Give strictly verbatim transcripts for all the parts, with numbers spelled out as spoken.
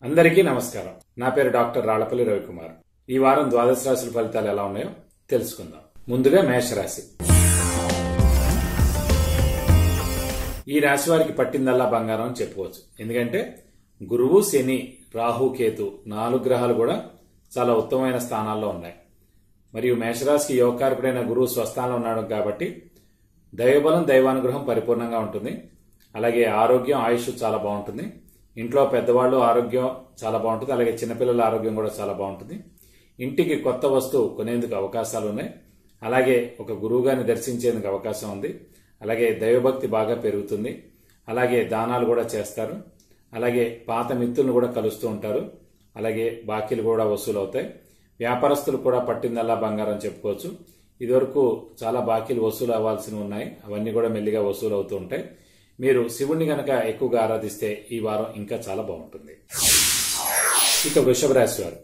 అందరికీ నమస్కారం. నా పేరు డాక్టర్ రాళ్లపల్లి రవికుమార్. ఈ వారం ద్వాదశ రాశుల ఫలితాలు ఎలా ఉన్నాయో తెలుసుకుందాం. ముందుగా మేషరాశి. ఈ రాశి వారికి పట్టిందల్లా బంగారం అని చెప్పుకోవచ్చు. ఎందుకంటే గురువు, శని, రాహు, కేతు నాలుగు గ్రహాలు కూడా చాలా ఉత్తమమైన స్థానాల్లో ఉన్నాయి. మరియు మేషరాశికి యోగకారకుడైన గురువు స్వస్థానంలో ఉన్నాడు కాబట్టి దైవబలం, దైవానుగ్రహం పరిపూర్ణంగా ఉంటుంది. అలాగే ఆరోగ్యం, ఆయుష్ చాలా బాగుంటుంది. ఇంట్లో పెద్దవాళ్ళు ఆరోగ్యం చాలా బాగుంటుంది. అలాగే చిన్నపిల్లల ఆరోగ్యం కూడా చాలా బాగుంటుంది. ఇంటికి కొత్త వస్తువు కొనేందుకు అవకాశాలు ఉన్నాయి. అలాగే ఒక గురువు గారిని దర్శించేందుకు అవకాశం ఉంది. అలాగే దైవభక్తి బాగా పెరుగుతుంది. అలాగే దానాలు కూడా చేస్తారు. అలాగే పాత మిత్రులను కూడా కలుస్తూ ఉంటారు. అలాగే బాకీలు కూడా వసూలు అవుతాయి. వ్యాపారస్తులు కూడా పట్టిందల్లా బంగారం చెప్పుకోవచ్చు. ఇదివరకు చాలా బాకీలు వసూలు అవ్వాల్సినవి ఉన్నాయి. అవన్నీ కూడా మెల్లిగా వసూలు అవుతూ ఉంటాయి. మీరు శివుణ్ణి గనక ఎక్కువగా ఆరాధిస్తే ఈ వారం ఇంకా చాలా బాగుంటుంది. ఇక వృషభ రాశి వారు.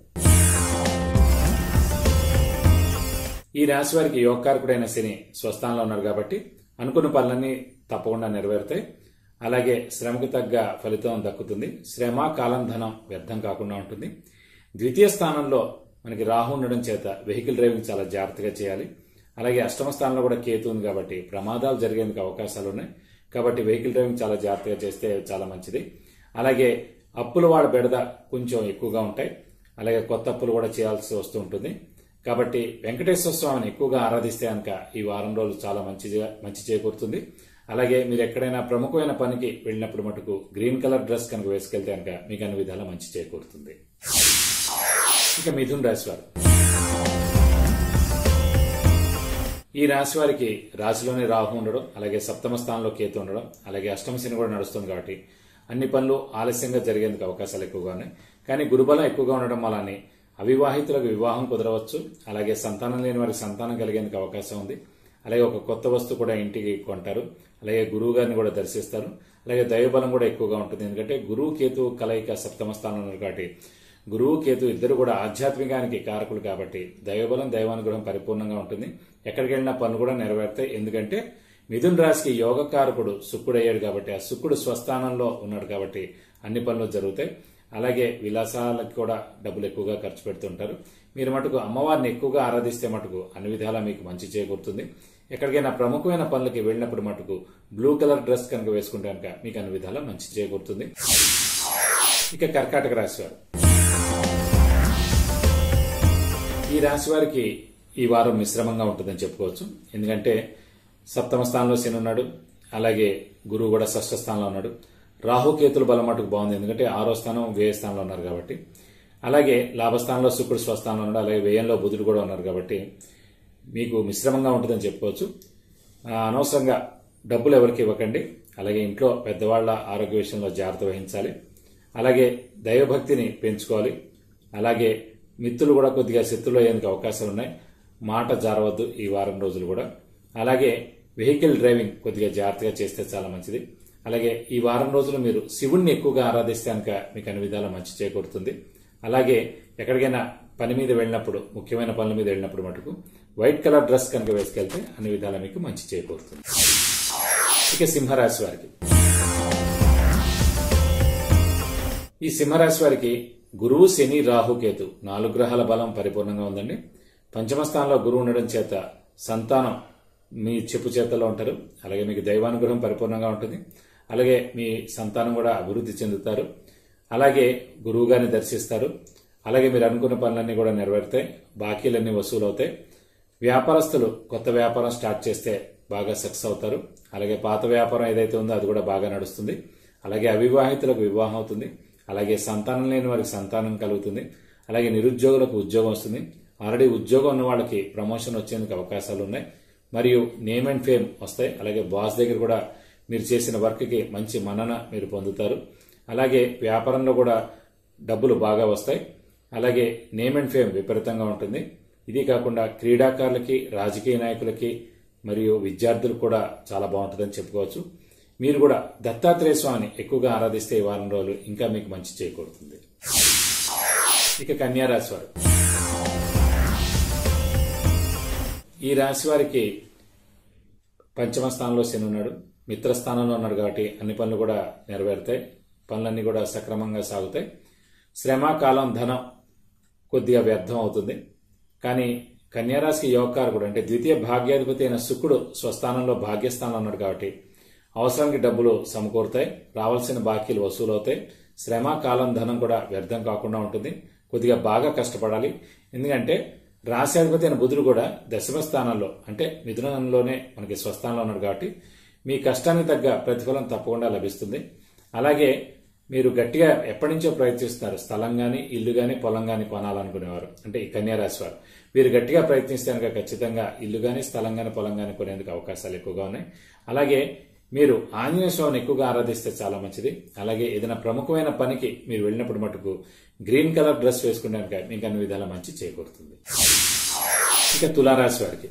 ఈ రాశి వారికి యోగకారకుడైన శని స్వస్థానంలో ఉన్నారు కాబట్టి అనుకున్న పనులన్నీ తప్పకుండా నెరవేరుతాయి. అలాగే శ్రమకు తగ్గ ఫలితం దక్కుతుంది. శ్రమ, కాలం, ధనం వ్యర్థం కాకుండా ఉంటుంది. ద్వితీయ స్థానంలో మనకి రాహు ఉండడం చేత వెహికల్ డ్రైవింగ్ చాలా జాగ్రత్తగా చేయాలి. అలాగే అష్టమ స్థానంలో కూడా కేతు ఉంది కాబట్టి ప్రమాదాలు జరిగేందుకు అవకాశాలు ఉన్నాయి. కాబట్టి వెహికల్ డ్రైవింగ్ చాలా జాగ్రత్తగా చేస్తే చాలా మంచిది. అలాగే అప్పుల వాడ బెడద కొంచెం ఎక్కువగా ఉంటాయి. అలాగే కొత్త అప్పులు కూడా చేయాల్సి వస్తూ ఉంటుంది. కాబట్టి వెంకటేశ్వర స్వామిని ఎక్కువగా ఆరాధిస్తే కనుక ఈ వారం రోజులు చాలా మంచిగా మంచి చేకూరుతుంది. అలాగే మీరు ఎక్కడైనా ప్రముఖమైన పనికి వెళ్ళినప్పుడు మటుకు గ్రీన్ కలర్ డ్రెస్ కనుక వేసుకెళ్తే కనుక మీకు అన్ని విధాలా మంచి చేకూరుతుంది. ఇక మిథున్ రాశి వారు. ఈ రాశి వారికి రాశిలోనే రాహు ఉండడం, అలాగే సప్తమ స్థానంలో కేతు ఉండడం, అలాగే అష్టమ శని కూడా నడుస్తుంది కాబట్టి అన్ని పనులు ఆలస్యంగా జరిగేందుకు అవకాశాలు ఎక్కువగా ఉన్నాయి. కానీ గురుబలం ఎక్కువగా ఉండడం వల్ల అవివాహితులకు వివాహం కుదరవచ్చు. అలాగే సంతానం లేని వారికి సంతానం కలిగేందుకు అవకాశం ఉంది. అలాగే ఒక కొత్త వస్తువు కూడా ఇంటికి కొంటారు. అలాగే గురువు గారిని కూడా దర్శిస్తారు. అలాగే దైవబలం కూడా ఎక్కువగా ఉంటుంది. ఎందుకంటే గురువు, కేతు కలయిక సప్తమ స్థానంలో ఉన్నారు కాబట్టి గురువు, కేతు ఇద్దరు కూడా ఆధ్యాత్మికానికి కారకులు కాబట్టి దైవబలం, దైవానుగ్రహం పరిపూర్ణంగా ఉంటుంది. ఎక్కడికి వెళ్ళినా పనులు కూడా నెరవేరుతాయి. ఎందుకంటే మిథున్ రాశికి యోగకారకుడు శుక్రుడు అయ్యాడు కాబట్టి ఆ శుక్రుడు స్వస్థానంలో ఉన్నాడు కాబట్టి అన్ని పనులు జరుగుతాయి. అలాగే విలాసాలకు కూడా డబ్బులు ఎక్కువగా ఖర్చు పెడుతుంటారు. మీరు మటుకు అమ్మవారిని ఎక్కువగా ఆరాధిస్తే మటుకు అన్ని విధాలా మీకు మంచి చేకూరుతుంది. ఎక్కడికైనా ప్రముఖమైన పనులకి వెళ్ళినప్పుడు మటుకు బ్లూ కలర్ డ్రెస్ కనుక వేసుకుంటే కనుక మీకు అన్ని విధాలా మంచి చేకూరుతుంది. ఇక కర్కాటక రాశి వారు. ఈ రాశి వారికి ఈ వారం మిశ్రమంగా ఉంటుందని చెప్పుకోవచ్చు. ఎందుకంటే సప్తమ స్థానంలో శని ఉన్నాడు. అలాగే గురువు కూడా షష్ఠ స్థానంలో ఉన్నాడు. రాహుకేతుల బలం మటుకు బాగుంది. ఎందుకంటే ఆరో స్థానం వ్యయ స్థానంలో ఉన్నారు కాబట్టి. అలాగే లాభస్థానంలో శుక్రుడు స్వస్థానంలో ఉన్నాడు. అలాగే వ్యయంలో బుధుడు కూడా ఉన్నారు కాబట్టి మీకు మిశ్రమంగా ఉంటుందని చెప్పుకోవచ్చు. అనవసరంగా డబ్బులు ఎవరికి ఇవ్వకండి. అలాగే ఇంట్లో పెద్దవాళ్ల ఆరోగ్య విషయంలో జాగ్రత్త వహించాలి. అలాగే దైవభక్తిని పెంచుకోవాలి. అలాగే మిత్రులు కూడా కొద్దిగా శత్రులు అయ్యేందుకు అవకాశాలు ఉన్నాయి. మాట జారవద్దు ఈ వారం రోజులు కూడా. అలాగే వెహికల్ డ్రైవింగ్ కొద్దిగా జాగ్రత్తగా చేస్తే చాలా మంచిది. అలాగే ఈ వారం రోజులు మీరు శివుణ్ణి ఎక్కువగా ఆరాధిస్తే కనుక మీకు అన్ని విధాలా మంచి చేకూరుతుంది. అలాగే ఎక్కడికైనా పని మీద వెళ్ళినప్పుడు, ముఖ్యమైన పనుల మీద వెళ్ళినప్పుడు మటుకు వైట్ కలర్ డ్రెస్ కనుక వేసుకెళ్తే అన్ని విధాలా మీకు మంచి చేకూరుతుంది. ఇక సింహరాశి వారికి. ఈ సింహరాశి వారికి గురువు, శని, రాహు, కేతు నాలుగు గ్రహాల బలం పరిపూర్ణంగా ఉందండి. పంచమ స్థానంలో గురువు ఉండడం చేత సంతానం మీ చెప్పు చేతల్లో ఉంటారు. అలాగే మీకు దైవానుగ్రహం పరిపూర్ణంగా ఉంటుంది. అలాగే మీ సంతానం కూడా అభివృద్ధి చెందుతారు. అలాగే గురువు గారిని దర్శిస్తారు. అలాగే మీరు అనుకున్న పనులన్నీ కూడా నెరవేరుతాయి. బాకీలన్నీ వసూలు అవుతాయి. వ్యాపారస్తులు కొత్త వ్యాపారం స్టార్ట్ చేస్తే బాగా సక్సెస్ అవుతారు. అలాగే పాత వ్యాపారం ఏదైతే ఉందో అది కూడా బాగా నడుస్తుంది. అలాగే అవివాహితులకు వివాహం అవుతుంది. అలాగే సంతానం లేని వారికి సంతానం కలుగుతుంది. అలాగే నిరుద్యోగులకు ఉద్యోగం వస్తుంది. ఆల్రెడీ ఉద్యోగం ఉన్న వాళ్ళకి ప్రమోషన్ వచ్చేందుకు అవకాశాలు ఉన్నాయి. మరియు నేమ్ అండ్ ఫేమ్ వస్తాయి. అలాగే బాస్ దగ్గర కూడా మీరు చేసిన వర్క్కి మంచి మన్నన మీరు పొందుతారు. అలాగే వ్యాపారంలో కూడా డబ్బులు బాగా వస్తాయి. అలాగే నేమ్ అండ్ ఫేమ్ విపరీతంగా ఉంటుంది. ఇది కాకుండా క్రీడాకారులకి, రాజకీయ నాయకులకి మరియు విద్యార్థులకు కూడా చాలా బాగుంటుందని చెప్పుకోవచ్చు. మీరు కూడా దత్తాత్రేయ స్వామిని ఎక్కువగా ఆరాధిస్తే ఈ వారం రోజులు ఇంకా మీకు మంచి చేకూరుతుంది. ఇక కన్యా రాశి వారు. ఈ రాశి వారికి పంచమ స్థానంలో శని ఉన్నాడు. మిత్రస్థానంలో ఉన్నాడు కాబట్టి అన్ని పనులు కూడా నెరవేరుతాయి. పనులన్నీ కూడా సక్రమంగా సాగుతాయి. శ్రమ కాలం ధనం కొద్దిగా వ్యర్థం అవుతుంది. కానీ కన్యారాశికి యోగకారకుడు అంటే ద్వితీయ భాగ్యాధిపతి అయిన శుక్రుడు స్వస్థానంలో భాగ్యస్థానంలో ఉన్నాడు కాబట్టి అవసరానికి డబ్బులు సమకూరుతాయి, రావాల్సిన బాకీలు వసూలవుతాయి, శ్రమ కాలం ధనం కూడా వ్యర్థం కాకుండా ఉంటుంది. కొద్దిగా బాగా కష్టపడాలి. ఎందుకంటే రాశ్యాధిపతి అయిన బుధుడు కూడా దశమ స్థానంలో అంటే మిథునంలోనే మనకి స్వస్థానంలో ఉన్నాడు కాబట్టి మీ కష్టానికి తగ్గ ప్రతిఫలం తప్పకుండా లభిస్తుంది. అలాగే మీరు గట్టిగా ఎప్పటి నుంచో ప్రయత్నిస్తున్నారు, స్థలం గాని ఇల్లు గాని పొలం గాని కొనాలనుకునేవారు అంటే ఈ కన్యారాశి వారు, వీరు గట్టిగా ప్రయత్నిస్తే కనుక ఖచ్చితంగా ఇల్లు గాని స్థలం గాని పొలం గాని కొనేందుకు అవకాశాలు ఎక్కువగా ఉన్నాయి. అలాగే మీరు ఆంజనేయ స్వామిని ఎక్కువగా ఆరాధిస్తే చాలా మంచిది. అలాగే ఏదైనా ప్రముఖమైన పనికి మీరు వెళ్ళినప్పుడు మటుకు గ్రీన్ కలర్ డ్రెస్ వేసుకునే మీకు అన్ని విధాలా మంచి చేకూరుతుంది. ఇక తులారాశి వారికి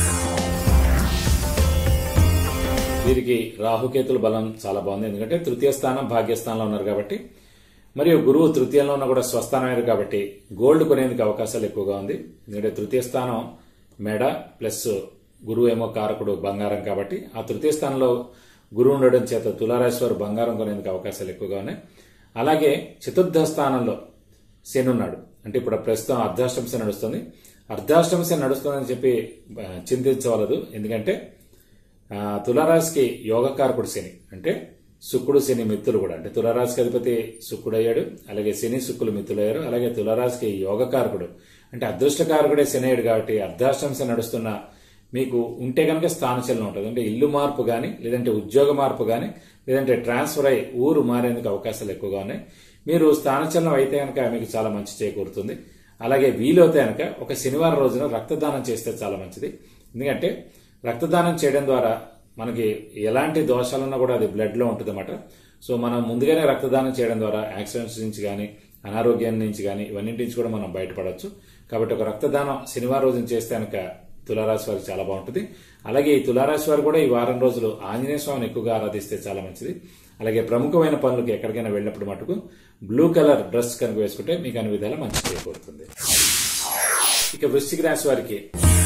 వీరికి రాహుకేతుల బలం చాలా బాగుంది. ఎందుకంటే తృతీయ స్థానం భాగ్యస్థానంలో ఉన్నారు కాబట్టి, మరియు గురువు తృతీయంలో ఉన్న కూడా స్వస్థానమైనది కాబట్టి గోల్డ్ కొనేందుకు అవకాశాలు ఎక్కువగా ఉంది. ఎందుకంటే తృతీయ స్థానం మెడ ప్లస్ గురువు ఏమో కారకుడు బంగారం కాబట్టి ఆ తృతీయ స్థానంలో గురువు ఉండడం చేత తులారాశి వారు బంగారం కొనేందుకు అవకాశాలు ఎక్కువగా ఉన్నాయి. అలాగే చతుర్థ స్థానంలో శని ఉన్నాడు. అంటే ఇప్పుడు ప్రస్తుతం అర్ధాష్టమ శని నడుస్తుంది. అర్ధాష్టమ శని నడుస్తుందని చెప్పి చింతించవలదు. ఎందుకంటే తులారాశికి యోగకారకుడు శని అంటే శుక్రుడు శని మిత్రులు కూడా, అంటే తులారాశికి అధిపతి శుక్రుడు అయ్యాడు, అలాగే శని శుక్రులు మిత్రులు అయ్యారు. అలాగే తులారాశికి యోగకారకుడు అంటే అదృష్టకారకుడే శని అయ్యాడు కాబట్టి అర్ధాష్టమ శని నడుస్తున్న మీకు ఉంటే కనుక స్థానచలనం ఉంటుంది. అంటే ఇల్లు మార్పు గాని, లేదంటే ఉద్యోగ మార్పు గాని, లేదంటే ట్రాన్స్ఫర్ అయి ఊరు మారేందుకు అవకాశాలు ఎక్కువగా ఉన్నాయి. మీరు స్థానచలనం అయితే కనుక మీకు చాలా మంచి చేకూరుతుంది. అలాగే వీలైతే కనుక ఒక శనివారం రోజున రక్తదానం చేస్తే చాలా మంచిది. ఎందుకంటే రక్తదానం చేయడం ద్వారా మనకి ఎలాంటి దోషాలున్నా కూడా అది బ్లడ్ లో ఉంటుంది అన్నమాట. సో మనం ముందుగానే రక్తదానం చేయడం ద్వారా యాక్సిడెంట్స్ నుంచి కానీ, అనారోగ్యం నుంచి కానీ, ఇవన్నింటి నుంచి కూడా మనం బయటపడవచ్చు. కాబట్టి ఒక రక్తదానం శనివారం రోజున చేస్తే కనుక తులారాశి వారికి చాలా బాగుంటుంది. అలాగే ఈ తులారాశి వారు కూడా ఈ వారం రోజులు ఆంజనేయ స్వామిని ఎక్కువగా ఆరాధిస్తే చాలా మంచిది. అలాగే ప్రముఖమైన పనులకు ఎక్కడికైనా వెళ్ళినప్పుడు మటుకు బ్లూ కలర్ డ్రెస్ కనుక వేసుకుంటే మీకు అన్ని విధాలా మంచి చేకూరుతుంది. ఇక వృశ్చిక రాశి వారికి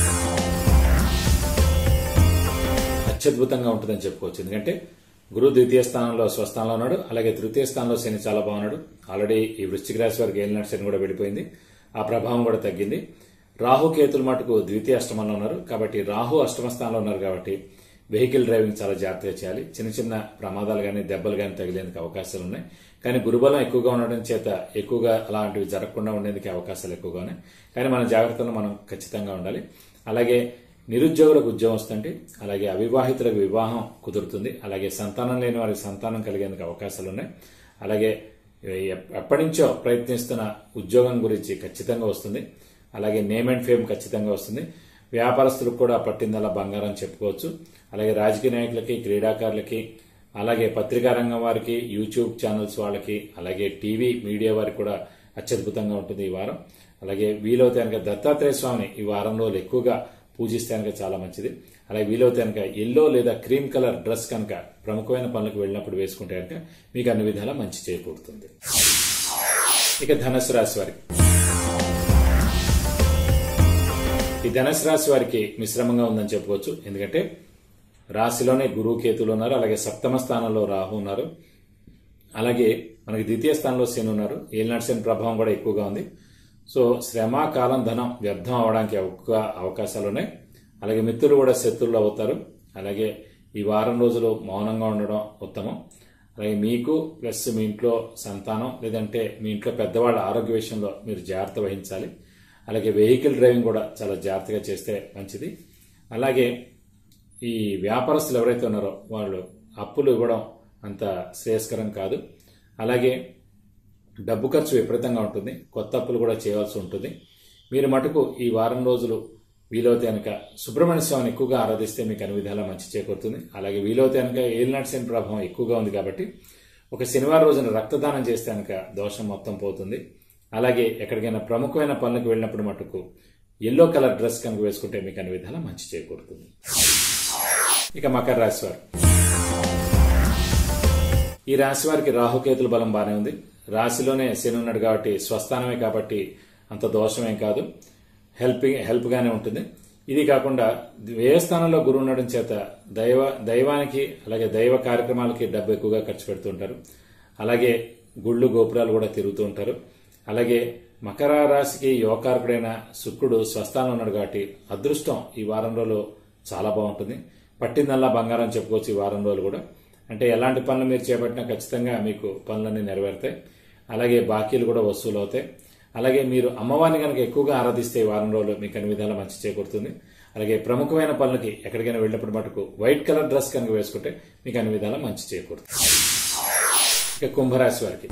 అత్యద్భుతంగా ఉంటుందని చెప్పుకోవచ్చు. ఎందుకంటే గురువు ద్వితీయ స్థానంలో స్వస్థానంలో ఉన్నాడు. అలాగే తృతీయ స్థానంలో శని చాలా బాగున్నాడు. ఆల్రెడీ ఈ వృశ్చిక రాశి వారికి ఏలినాటి శని కూడా వెళ్ళిపోయింది, ఆ ప్రభావం కూడా తగ్గింది. రాహు కేతులు మటుకు ద్వితీయ అష్టమంలో ఉన్నారు కాబట్టి రాహు అష్టమ స్థానంలో ఉన్నారు కాబట్టి వెహికల్ డ్రైవింగ్ చాలా జాగ్రత్తగా చేయాలి. చిన్న చిన్న ప్రమాదాలు కానీ దెబ్బలు కానీ తగిలేందుకు అవకాశాలు ఉన్నాయి. కానీ గురుబలం ఎక్కువగా ఉండడం చేత ఎక్కువగా అలాంటివి జరగకుండా ఉండేందుకు అవకాశాలు ఎక్కువగా ఉన్నాయి. కానీ మన జాగ్రత్తలో మనం ఖచ్చితంగా ఉండాలి. అలాగే నిరుద్యోగులకు ఉద్యోగం వస్తుంది, అలాగే అవివాహితులకు వివాహం కుదురుతుంది, అలాగే సంతానం లేని వారికి సంతానం కలిగేందుకు అవకాశాలు ఉన్నాయి. అలాగే ఎప్పటి నుంచో ప్రయత్నిస్తున్న ఉద్యోగం గురించి ఖచ్చితంగా వస్తుంది. అలాగే నేమ్ అండ్ ఫేమ్ ఖచ్చితంగా వస్తుంది. వ్యాపారస్తులకు కూడా పట్టిందల్లా బంగారం చెప్పుకోవచ్చు. అలాగే రాజకీయ నాయకులకి, క్రీడాకారులకి, అలాగే పత్రికా రంగం వారికి, యూట్యూబ్ ఛానల్స్ వాళ్ళకి, అలాగే టీవీ మీడియా వారికి కూడా అత్యద్భుతంగా ఉంటుంది ఈ వారం. అలాగే వీలైతే కనుక దత్తాత్రేయ స్వామిని ఈ వారం రోజులు ఎక్కువగా పూజిస్తే కనుక చాలా మంచిది. అలాగే వీలైతే కనుక ఎల్లో లేదా క్రీమ్ కలర్ డ్రెస్ కనుక ప్రముఖమైన పనులకు వెళ్ళినప్పుడు వేసుకుంటే కనుక మీకు అన్ని విధాలా మంచి చేకూరుతుంది. ఇక ధనుసు రాశి వారికి ఈ ధనుసు రాశి వారికి మిశ్రమంగా ఉందని చెప్పుకోవచ్చు. ఎందుకంటే రాశిలోనే గురువు కేతులు ఉన్నారు, అలాగే సప్తమ స్థానంలో రాహు ఉన్నారు, అలాగే మనకి ద్వితీయ స్థానంలో శని ఉన్నారు. ఏలినాటి శని ప్రభావం కూడా ఎక్కువగా ఉంది. సో శ్రమ కాలం ధనం వ్యర్థం అవడానికి ఎక్కువ అవకాశాలు ఉన్నాయి. అలాగే మిత్రులు కూడా శత్రువులు అవుతారు. అలాగే ఈ వారం రోజులు మౌనంగా ఉండడం ఉత్తమం. అలాగే మీకు ప్లస్ మీ ఇంట్లో సంతానం లేదంటే మీ ఇంట్లో పెద్దవాళ్ళ ఆరోగ్య విషయంలో మీరు జాగ్రత్త వహించాలి. అలాగే వెహికల్ డ్రైవింగ్ కూడా చాలా జాగ్రత్తగా చేస్తే మంచిది. అలాగే ఈ వ్యాపారస్తులు ఎవరైతే ఉన్నారో వాళ్ళు అప్పులు ఇవ్వడం అంత శ్రేయస్కరం కాదు. అలాగే డబ్బు ఖర్చు విపరీతంగా ఉంటుంది, కొత్త అప్పులు కూడా చేయవలసి ఉంటుంది. మీరు మటుకు ఈ వారం రోజులు వీలైతే కనుక సుబ్రహ్మణ్య స్వామిని ఎక్కువగా ఆరాధిస్తే మీకు అన్ని విధాలా మంచి చేకూరుతుంది. అలాగే వీలైతే కనుక ఏలినాటి శని ప్రభావం ఎక్కువగా ఉంది కాబట్టి ఒక శనివారం రోజున రక్తదానం చేస్తే కనుక దోషం మొత్తం పోతుంది. అలాగే ఎక్కడికైనా ప్రముఖమైన పనులకు వెళ్ళినప్పుడు మటుకు ఎల్లో కలర్ డ్రెస్ కనుక వేసుకుంటే మీకు అన్ని విధాలా మంచి చేకూరుతుంది. ఇక మకర రాశి వారు ఈ రాశి వారికి రాహుకేతుల బలం బాగానే ఉంది. రాశిలోనే శని ఉన్నాడు కాబట్టి స్వస్థానమే కాబట్టి అంత దోషమేం కాదు, హెల్పింగ్ హెల్ప్ గానే ఉంటుంది. ఇది కాకుండా వ్యయ స్థానంలో గురువు ఉండడం చేత దైవ దైవానికి అలాగే దైవ కార్యక్రమాలకి డబ్బు ఎక్కువగా ఖర్చు పెడుతూ ఉంటారు. అలాగే గుళ్ళు గోపురాలు కూడా తిరుగుతూ ఉంటారు. అలాగే మకర రాశికి యువకారకుడైన శుక్రుడు స్వస్థానంలో ఉన్నాడు కాబట్టి అదృష్టం ఈ వారం రోజులు చాలా బాగుంటుంది. పట్టిందల్లా బంగారం చెప్పుకోవచ్చు ఈ వారం రోజులు కూడా. అంటే ఎలాంటి పనులు మీరు చేపట్టినా ఖచ్చితంగా మీకు పనులన్నీ నెరవేరుతాయి. అలాగే బాకీలు కూడా వసూలు అవుతాయి. అలాగే మీరు అమ్మవారిని కనుక ఎక్కువగా ఆరాధిస్తే ఈ వారం రోజులు మీకు అన్ని విధాలా మంచి చేకూరుతుంది. అలాగే ప్రముఖమైన పనులకి ఎక్కడికైనా వెళ్ళినప్పుడు మటుకు వైట్ కలర్ డ్రెస్ కనుక వేసుకుంటే మీకు అన్ని విధాలా మంచి చేకూరుతుంది. ఇక కుంభరాశి వారికి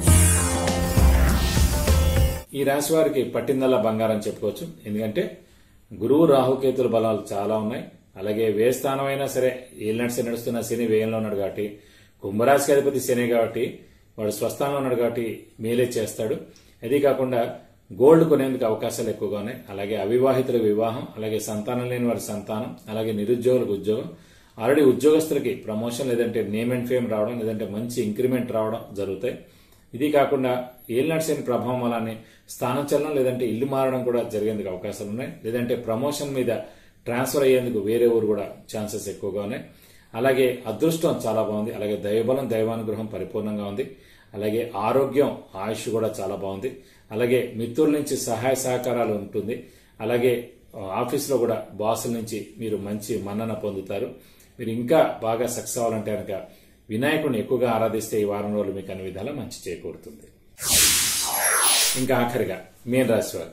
ఈ రాశి వారికి పట్టిందల్లా బంగారం చెప్పుకోవచ్చు. ఎందుకంటే గురువు రాహుకేతుల బలాలు చాలా ఉన్నాయి. అలాగే వ్యయ స్థానం అయినా సరే ఏళ్ళనడిసి నడుస్తున్న శని వ్యయంలో ఉన్నాడు కాబట్టి కుంభరాశికి అధిపతి శని కాబట్టి వాడు స్వస్థానంలో ఉన్నాడు కాబట్టి మేలే చేస్తాడు. అది కాకుండా గోల్డ్ కొనేందుకు అవకాశాలు ఎక్కువగా ఉన్నాయి. అలాగే అవివాహితులకు వివాహం, అలాగే సంతానం లేని వారి సంతానం, అలాగే నిరుద్యోగులకు ఉద్యోగం, ఆల్రెడీ ఉద్యోగస్తులకి ప్రమోషన్ లేదంటే నేమ్ అండ్ ఫేమ్ రావడం, లేదంటే మంచి ఇంక్రిమెంట్ రావడం జరుగుతాయి. ఇది కాకుండా ఏలినాటి ప్రభావం అలానే స్థానచలనం లేదంటే ఇల్లు మారడం కూడా జరిగేందుకు అవకాశాలు ఉన్నాయి. లేదంటే ప్రమోషన్ మీద ట్రాన్స్ఫర్ అయ్యేందుకు వేరే ఊరు కూడా ఛాన్సెస్ ఎక్కువగా ఉన్నాయి. అలాగే అదృష్టం చాలా బాగుంది. అలాగే దైవబలం దైవానుగ్రహం పరిపూర్ణంగా ఉంది. అలాగే ఆరోగ్యం ఆయుష్ కూడా చాలా బాగుంది. అలాగే మిత్రుల నుంచి సహాయ సహకారాలు ఉంటుంది. అలాగే ఆఫీస్లో కూడా బాసుల నుంచి మీరు మంచి మన్నన పొందుతారు. మీరు ఇంకా బాగా సక్సెస్ అవ్వాలంటే కనుక వినాయకుడిని ఎక్కువగా ఆరాధిస్తే ఈ వారం రోజులు మీకు అన్ని విధాలా మంచి చేకూరుతుంది. ఇంకా ఆఖరిగా మీన రాశి వారు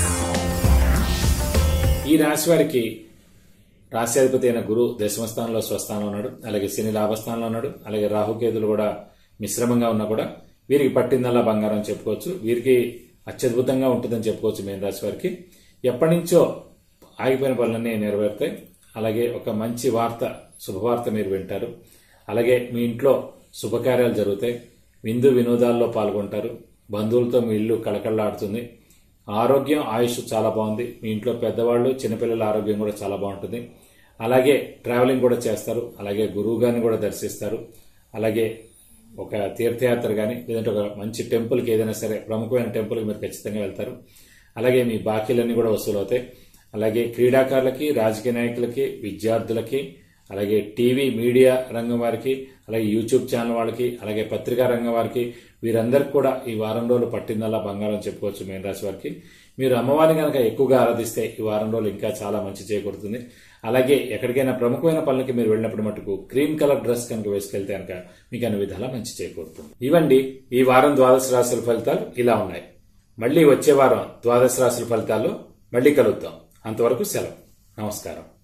ఈ రాశి వారికి రాశ్యాధిపతి అయిన గురు దశమ స్థానంలో స్వస్థానంలో ఉన్నాడు. అలాగే శని లాభస్థానంలో ఉన్నాడు. అలాగే రాహుకేతులు కూడా మిశ్రమంగా ఉన్నా కూడా వీరికి పట్టిందల్లా బంగారం చెప్పుకోవచ్చు. వీరికి అత్యద్భుతంగా ఉంటుందని చెప్పుకోవచ్చు. మీన రాశి వారికి ఎప్పటి నుంచో ఆగిపోయిన పనులన్నీ నెరవేరుతాయి. అలాగే ఒక మంచి వార్త శుభవార్త మీరు వింటారు. అలాగే మీ ఇంట్లో శుభకార్యాలు జరుగుతాయి. విందు వినోదాల్లో పాల్గొంటారు. బంధువులతో మీ ఇల్లు కళకళలాడుతుంది. ఆరోగ్యం ఆయుష్ చాలా బాగుంది. మీ ఇంట్లో పెద్దవాళ్ళు చిన్నపిల్లల ఆరోగ్యం కూడా చాలా బాగుంటుంది. అలాగే ట్రావెలింగ్ కూడా చేస్తారు. అలాగే గురువు గారిని కూడా దర్శిస్తారు. అలాగే ఒక తీర్థయాత్ర కానీ లేదంటే ఒక మంచి టెంపుల్కి ఏదైనా సరే ప్రముఖమైన టెంపుల్కి మీరు ఖచ్చితంగా వెళ్తారు. అలాగే మీ బాకీలన్నీ కూడా వసూలు అవుతాయి. అలాగే క్రీడాకారులకి, రాజకీయ నాయకులకి, విద్యార్థులకి, అలాగే టీవీ మీడియా రంగం వారికి, అలాగే యూట్యూబ్ ఛానల్ వాళ్ళకి, అలాగే పత్రికా రంగం వారికి వీరందరికీ కూడా ఈ వారం రోజులు పట్టిందల్లా బంగారం చెప్పుకోవచ్చు. మీన రాశి వారికి మీరు అమ్మవారిని కనుక ఎక్కువగా ఆరాధిస్తే ఈ వారం రోజులు ఇంకా చాలా మంచి చేకూరుతుంది. అలాగే ఎక్కడికైనా ప్రముఖమైన పనులకి మీరు వెళ్ళినప్పుడు మటుకు క్రీమ్ కలర్ డ్రెస్ కనుక వేసుకెళ్తే కనుక మీకు అన్ని విధాలా మంచి చేకూరుతుంది. ఇవండి ఈ వారం ద్వాదశ రాశుల ఫలితాలు ఇలా ఉన్నాయి. మళ్లీ వచ్చే వారం ద్వాదశ రాశుల ఫలితాల్లో మళ్లీ కలుద్దాం. అంతవరకు సెలవు. నమస్కారం.